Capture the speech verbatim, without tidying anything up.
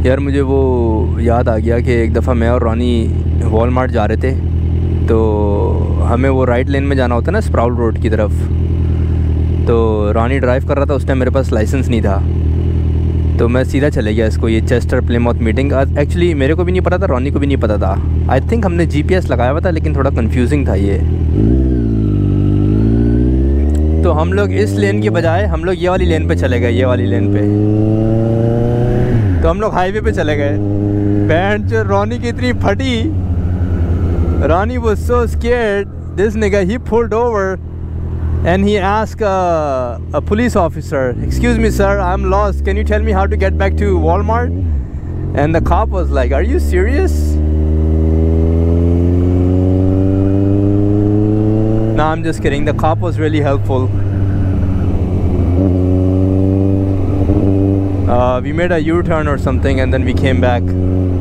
यार मुझे वो याद आ गया कि एक दफ़ा मैं और रॉनी वॉलमार्ट जा रहे थे, तो हमें वो राइट लेन में जाना होता है ना, स्प्राउट रोड की तरफ। तो रॉनी ड्राइव कर रहा था, उस टाइम मेरे पास लाइसेंस नहीं था, तो मैं सीधा चले गया इसको, ये चेस्टर प्लेमाउथ मीटिंग। एक्चुअली मेरे को भी नहीं पता था, रॉनी को भी नहीं पता था। आई थिंक हमने जीपीएस लगाया हुआ था, लेकिन थोड़ा कंफ्यूजिंग था ये। तो हम लोग इस लेन के बजाय हम लोग ये वाली लेन पे चले गए, ये वाली लेन पे। तो हम लोग हाईवे पे चले गए। बैंड जो रॉनी की इतनी फटी, Ronnie was so scared, this nigga he pulled over and he asked uh, a police officer, excuse me sir, I'm lost, can you tell me how to get back to Walmart? And the cop was like, are you serious? No, I'm just kidding. The cop was really helpful. Uh, we made a U-turn or something and then we came back.